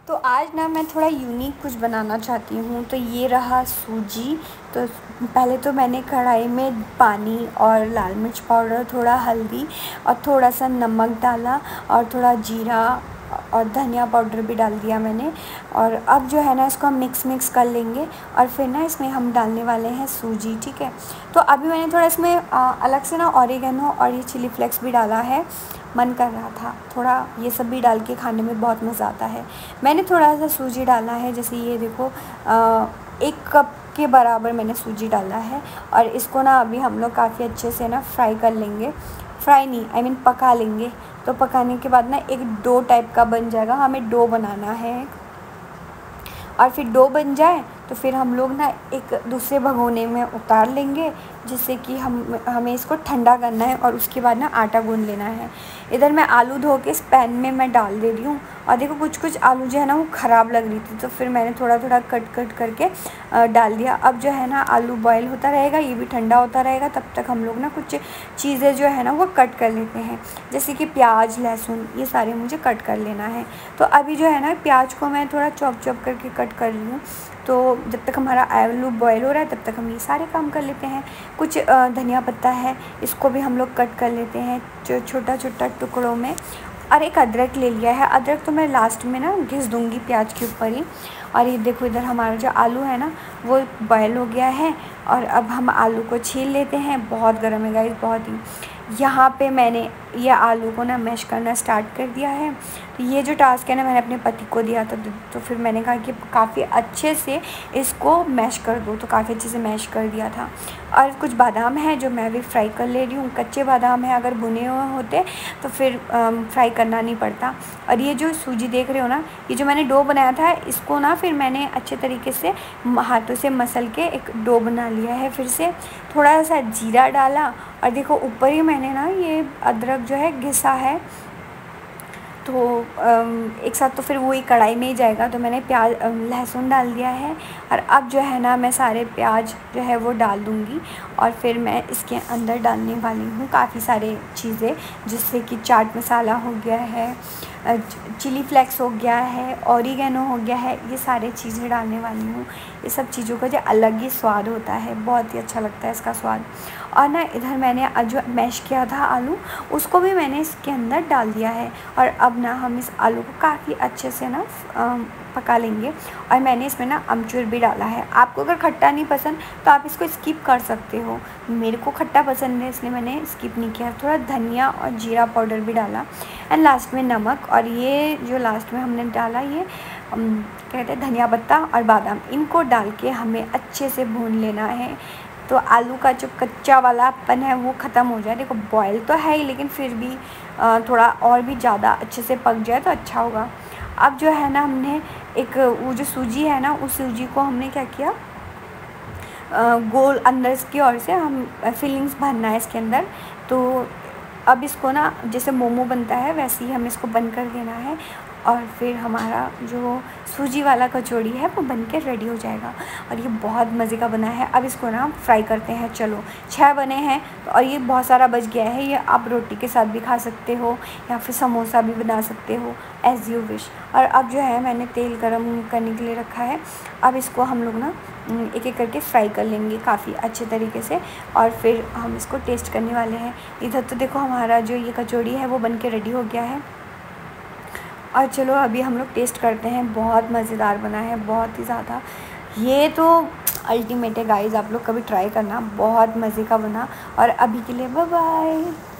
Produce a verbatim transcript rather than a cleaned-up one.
तो आज ना मैं थोड़ा यूनिक कुछ बनाना चाहती हूँ। तो ये रहा सूजी। तो पहले तो मैंने कढ़ाई में पानी और लाल मिर्च पाउडर, थोड़ा हल्दी और थोड़ा सा नमक डाला और थोड़ा जीरा और धनिया पाउडर भी डाल दिया मैंने। और अब जो है ना इसको हम मिक्स मिक्स कर लेंगे और फिर ना इसमें हम डालने वाले हैं सूजी। ठीक है। तो अभी मैंने थोड़ा इसमें आ, अलग से ना ऑरिगेनो और ये चिली फ्लेक्स भी डाला है। मन कर रहा था थोड़ा ये सब भी डाल के खाने में, बहुत मज़ा आता है। मैंने थोड़ा सा सूजी डाला है, जैसे ये देखो आ, एक कप के बराबर मैंने सूजी डाला है। और इसको ना अभी हम लोग काफ़ी अच्छे से ना फ्राई कर लेंगे। फ्राई नहीं, आई मीन पका लेंगे। तो पकाने के बाद ना एक डो टाइप का बन जाएगा, हमें डो बनाना है। और फिर डो बन जाए तो फिर हम लोग ना एक दूसरे भगोने में उतार लेंगे, जिससे कि हम हमें इसको ठंडा करना है और उसके बाद ना आटा गूँध लेना है। इधर मैं आलू धो के इस पैन में मैं डाल दे रही हूँ। और देखो कुछ कुछ आलू जो है ना वो ख़राब लग रही थी, तो फिर मैंने थोड़ा थोड़ा कट कट करके डाल दिया। अब जो है ना आलू बॉयल होता रहेगा, ये भी ठंडा होता रहेगा। तब तक हम लोग ना कुछ चीज़ें जो है ना वो कट कर लेते हैं, जैसे कि प्याज, लहसुन, ये सारे मुझे कट कर लेना है। तो अभी जो है ना प्याज को मैं थोड़ा चॉप चॉप करके कट कर रही हूँ। तो जब तक हमारा आलू बॉयल हो रहा है तब तक हम ये सारे काम कर लेते हैं। कुछ धनिया पत्ता है, इसको भी हम लोग कट कर लेते हैं जो छोटा छोटा टुकड़ों में। और एक अदरक ले लिया है, अदरक तो मैं लास्ट में ना घिस दूँगी प्याज के ऊपर ही। और ये देखो इधर हमारा जो आलू है ना वो बॉयल हो गया है। और अब हम आलू को छील लेते हैं। बहुत गर्म है गाइस, बहुत ही। यहाँ पे मैंने ये आलू को ना मैश करना स्टार्ट कर दिया है। तो ये जो टास्क है ना मैंने अपने पति को दिया था, तो फिर मैंने कहा कि काफ़ी अच्छे से इसको मैश कर दो, तो काफ़ी अच्छे से मैश कर दिया था। और कुछ बादाम है जो मैं भी फ्राई कर ले रही हूँ। कच्चे बादाम है, अगर भुने हुए होते तो फिर फ्राई करना नहीं पड़ता। और ये जो सूजी देख रहे हो ना, ये जो मैंने डो बनाया था इसको ना फिर मैंने अच्छे तरीके से हाथों से मसल के एक डो बना लिया है। फिर से थोड़ा सा जीरा डाला और देखो ऊपर ही मैंने ना ये अदरक जो है घिसा है। तो एक साथ तो फिर वही कढ़ाई में ही जाएगा। तो मैंने प्याज लहसुन डाल दिया है। और अब जो है ना मैं सारे प्याज जो है वो डाल दूँगी। और फिर मैं इसके अंदर डालने वाली हूँ काफ़ी सारे चीज़ें, जिससे कि चाट मसाला हो गया है, चिली फ्लेक्स हो गया है, ऑरिगेनो हो गया है, ये सारे चीज़ें डालने वाली हूँ। ये सब चीज़ों का जो अलग ही स्वाद होता है, बहुत ही अच्छा लगता है इसका स्वाद। और ना इधर मैंने जो मैश किया था आलू, उसको भी मैंने इसके अंदर डाल दिया है। और अब ना हम इस आलू को काफ़ी अच्छे से ना पका लेंगे। और मैंने इसमें ना अमचूर भी डाला है। आपको अगर खट्टा नहीं पसंद तो आप इसको स्किप कर सकते हो। मेरे को खट्टा पसंद है इसलिए मैंने स्किप नहीं किया। थोड़ा धनिया और जीरा पाउडर भी डाला एंड लास्ट में नमक। और ये जो लास्ट में हमने डाला ये कहते हैं धनिया पत्ता और बादाम, इनको डाल के हमें अच्छे से भून लेना है। तो आलू का जो कच्चा वालापन है वो ख़त्म हो जाए। देखो बॉयल तो है ही, लेकिन फिर भी थोड़ा और भी ज़्यादा अच्छे से पक जाए तो अच्छा होगा। अब जो है ना हमने एक वो जो सूजी है ना, उस सूजी को हमने क्या किया, गोल अंदर की ओर से हम फिलिंग्स भरना है इसके अंदर। तो अब इसको ना जैसे मोमो बनता है वैसे ही हमें इसको बंद कर देना है। और फिर हमारा जो सूजी वाला कचौड़ी है वो बन के रेडी हो जाएगा। और ये बहुत मज़े का बना है। अब इसको ना हम फ्राई करते हैं। चलो, छः बने हैं तो और ये बहुत सारा बच गया है। ये आप रोटी के साथ भी खा सकते हो या फिर समोसा भी बना सकते हो, एज़ यू विश। और अब जो है मैंने तेल गरम करने के लिए रखा है। अब इसको हम लोग ना एक एक करके फ्राई कर लेंगे काफ़ी अच्छे तरीके से। और फिर हम इसको टेस्ट करने वाले हैं। इधर तो देखो हमारा जो ये कचौड़ी है वो बन के रेडी हो गया है। और चलो अभी हम लोग टेस्ट करते हैं। बहुत मज़ेदार बना है, बहुत ही ज़्यादा। ये तो अल्टीमेट है गाइस, आप लोग कभी ट्राई करना, बहुत मज़े का बना। और अभी के लिए बाय बाय।